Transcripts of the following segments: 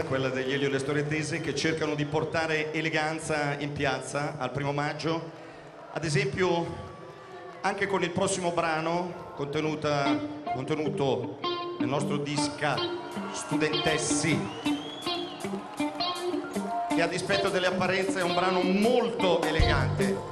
quella degli Elio e le Storie Tese, che cercano di portare eleganza in piazza al 1° maggio, ad esempio anche con il prossimo brano contenuto nel nostro disca Studentessi, che a dispetto delle apparenze è un brano molto elegante.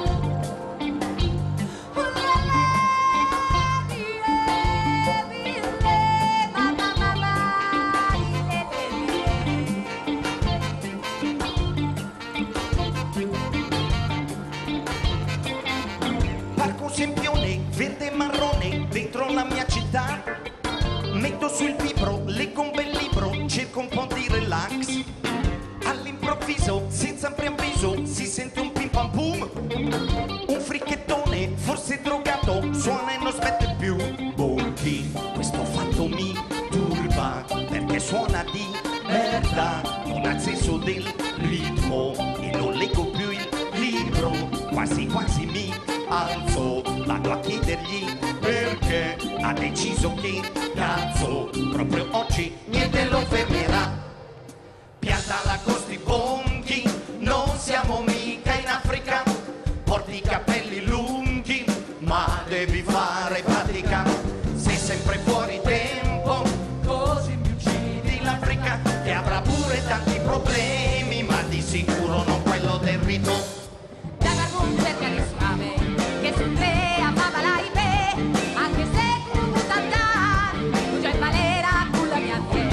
Sempione, verde e marrone, dentro la mia città. Metto sul vibro, leggo un bel libro, cerco un po' di relax. All'improvviso, senza preavviso, si sente un pim pam pum. Un fricchettone, forse drogato, suona e non smette più. Bonchi, questo fatto mi turba, perché suona di merda. Non ha il senso del ritmo e non leggo più il libro. Quasi quasi mi alzo, vado a chiedergli perché ha deciso che cazzo proprio oggi niente lo fermerà. Pianta la costi bonghi, non siamo mica in Africa. Porti i capelli lunghi, ma devi fare pratica. Sei sempre fuori tempo, così mi uccidi l'Africa, che avrà pure tanti problemi, ma di sicuro non quello del rito. Cerca di suave che su tre amava la IP, anche se tu tanta tu già in valera con la mia te.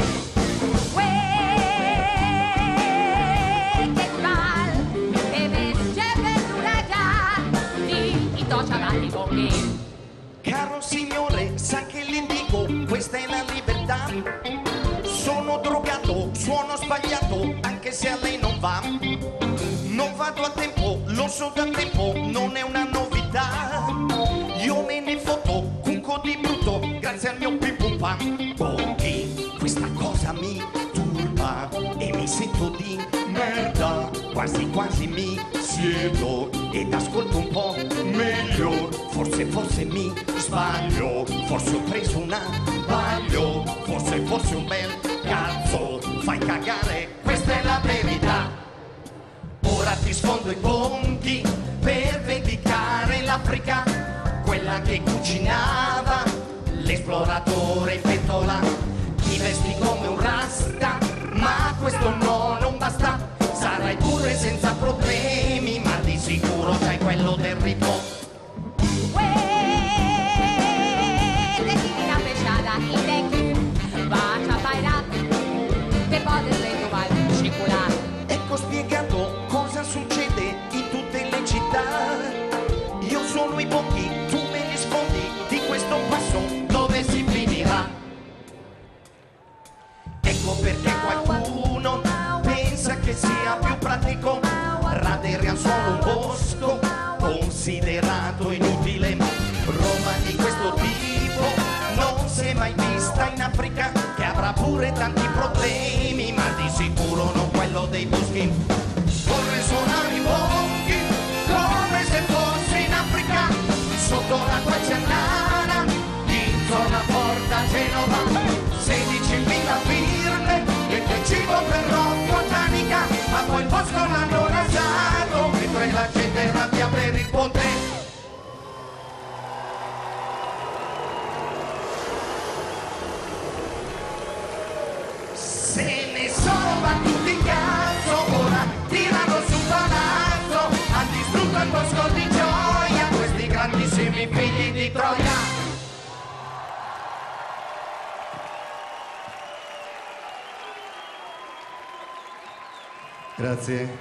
Che mal e me scende già di i tocciavati bonghi. Caro signore, sa che le dico, questa è la libertà. Sono drogato, suono sbagliato, anche se a lei non va. Non vado a tempo, lo so da tempo, non è una novità. Io me ne foto, cucco di brutto, grazie al mio pim pum pam. Pochi, questa cosa mi turba e mi sento di merda. Quasi quasi mi siedo ed ascolto un po' meglio. Forse mi sbaglio, forse ho preso una sbaglio. Forse un bel cazzo, fai cagare, questa è la verità. Ora ti sfondo i ponti per vendicare l'Africa, quella che cucinava l'esploratore in pentola. Ti vesti come un rasta, ma questo no, non basta. Sarai pure senza problemi, ma di sicuro c'hai quello del ritmo. Ecco spiegato cosa succede in tutte le città. Io sono i pochi, tu me li sfondi, di questo passo dove si finirà. Ecco perché qualcuno pensa che sia più pratico radere al suolo un bosco considerato inutile. Roba di questo tipo non si è mai vista in Africa, che avrà pure tanti problemi, ma di sicuro non quello dei boschi. Vorrei suonare i bonghi come se fosse in Africa, sotto l'acqua c'è nana, in zona Porta Genova. 16.000 firme e che cibo per rock botanica, ma poi il bosco l'hanno rasato, mentre la gente rabbia per il ponte. Se ne sono battuti in cazzo, ora tirano su palazzo, han distrutto il bosco di gioia, questi grandissimi figli di Troia. Grazie.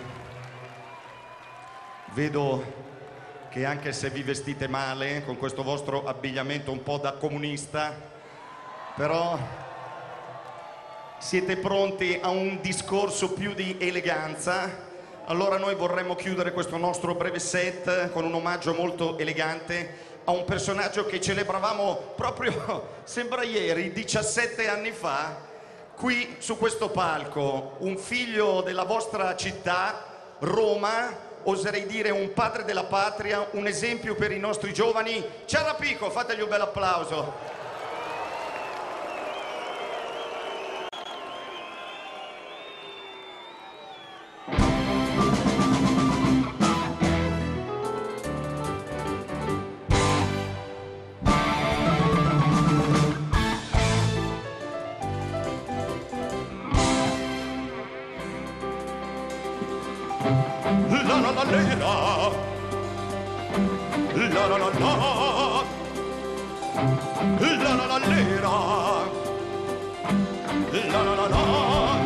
Vedo che anche se vi vestite male, con questo vostro abbigliamento un po' da comunista, però siete pronti a un discorso più di eleganza. Allora noi vorremmo chiudere questo nostro breve set con un omaggio molto elegante a un personaggio che celebravamo proprio, sembra ieri, 17 anni fa, qui su questo palco. Un figlio della vostra città, Roma, oserei dire un padre della patria, un esempio per i nostri giovani. Ciarapico, fategli un bel applauso. la la la lera, la la la la, la la la lera, la la la la.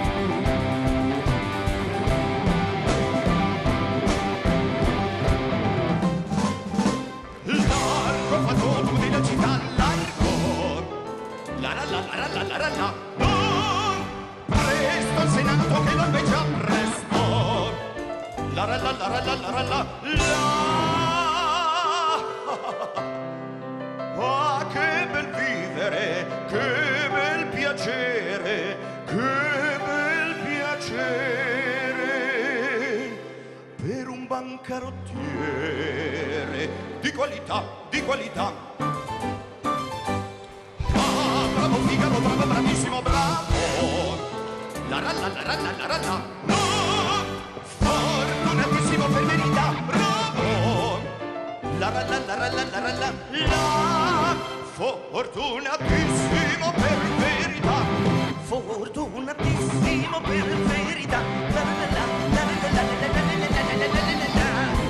Largo fa tu della città, largo, la la la la la la la la, presto al Senato che lo invece presto, la la la la la la la la la. Ah, che bel vivere, che bel piacere, che bel piacere per un bancarottiere di qualità, di qualità. Ah, bravo Figaro, bravo, bravissimo, bravo. La la la la la la la la. No, fortunatissimo per verità, bravo. La la la la la la la la la. Fortunatissimo per verità, fortunatissimo per verità. La la la la la la la la la la la la la.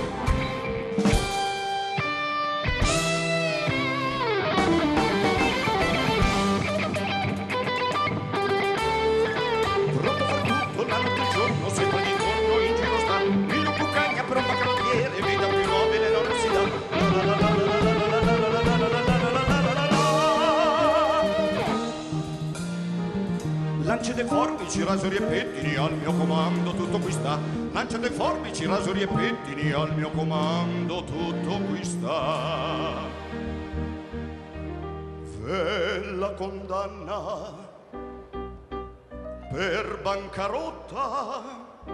Pronto per tutto l'anno del giorno, sempre d'intorno in giro sta. Il lupo cagna per un bancarottiere, vita più nobile non si dà. La la la la la la la la la la la la la la la. Lancete forbici, rasori e pettini, al mio comando tutto qui sta. Lancete forbici, rasori e pettini, al mio comando tutto qui sta. Ve la condanna per bancarotta,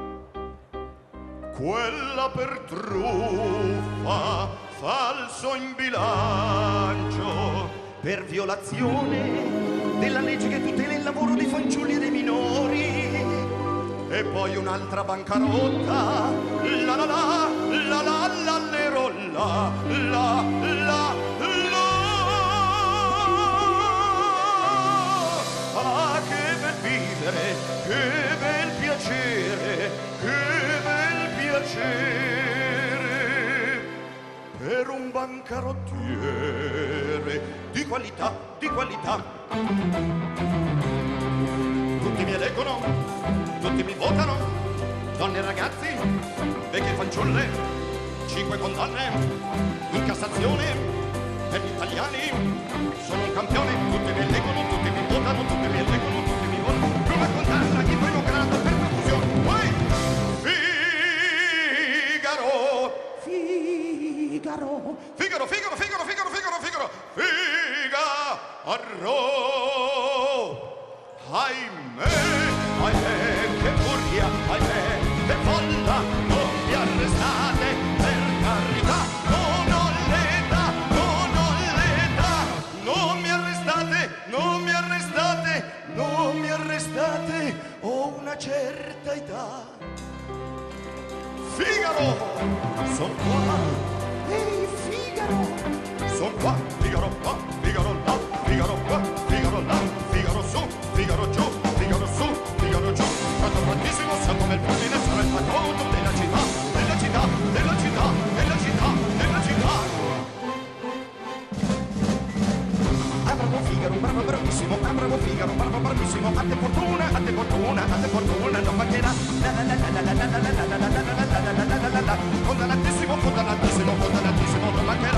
quella per truffa, falso in bilancio, per violazione della legge che tutela il lavoro dei fanciulli e dei minori, e poi un'altra bancarotta, la la la, la la la lero, la la la la. Ah, che bel vivere, che bel piacere, che bel piacere per un bancarottiere di qualità, di qualità. Tutti mi eleggono, tutti mi votano, donne e ragazzi, vecchie fanciulle, 5 condanne in Cassazione per gli italiani. Sono un campione, tutti mi eleggono, tutti mi votano, tutti mi eleggono, tutti mi votano. Prima condanna in primo grado per confusione. Poi Figaro, Figaro, Figaro, Figaro, Figaro, Figaro, Figaro, Figaro, Figaro. Ahimè, ahimè, che furia, ahimè, che folla, non mi arrestate, per carità, non ho l'età, non ho l'età, non mi arrestate, non mi arrestate, non mi arrestate, ho una certa età. Figaro, son qua, ehi Figaro, son qua, Figaro qua, Figaro là, Figaro qua, Figaro là, Figaro su, Figaro giù, Figaro su, Figaro giù, tanto tantissimo sa come il fulmine sarà il patrono della città, della città, della città, della città, della città. Ah, bravo Figaro, bravo bravissimo, ah, bravo Figaro, bravo bravissimo, a te fortuna, a te fortuna, a te fortuna, non mancherà. La la la la la la la la la la la la la la la la la la la. Condannatissimo, condannatissimo, condannatissimo, non mancherà.